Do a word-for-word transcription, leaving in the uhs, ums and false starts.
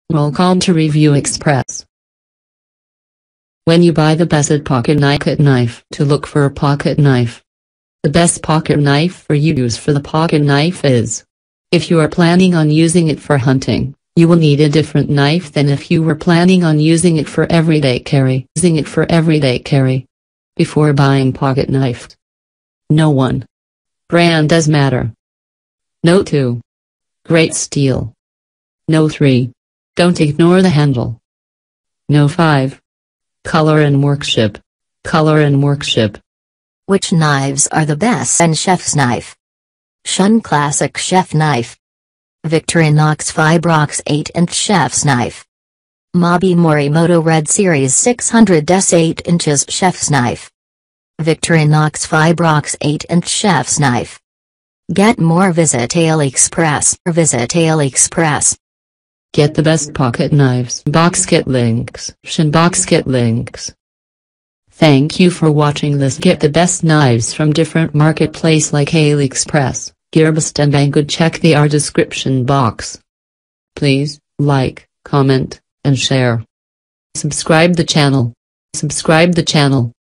Welcome to Review Express. When you buy the best pocket knife, to look for a pocket knife. The best pocket knife for you use for the pocket knife is. If you are planning on using it for hunting, you will need a different knife than if you were planning on using it for everyday carry. Using it for everyday carry. Before buying pocket knife. No one. Brand does matter. No two. Great steel. No three. Don't ignore the handle. No five. Color and workshop. Color and workshop. Which knives are the best? And chef's knife. Shun Classic Chef Knife. Victorinox Fibrox eight inch Chef's Knife. Mabi Morimoto Red Series six hundred S eight inches Chef's Knife. Victorinox Fibrox eight inch Chef's Knife. Get more, visit AliExpress or visit AliExpress. Get the best pocket knives. Box kit links. Shin box kit links. Thank you for watching this. Get the best knives from different marketplace like AliExpress, Gearbest and Banggood. Check the our description box. Please, like, comment, and share. Subscribe the channel. Subscribe the channel.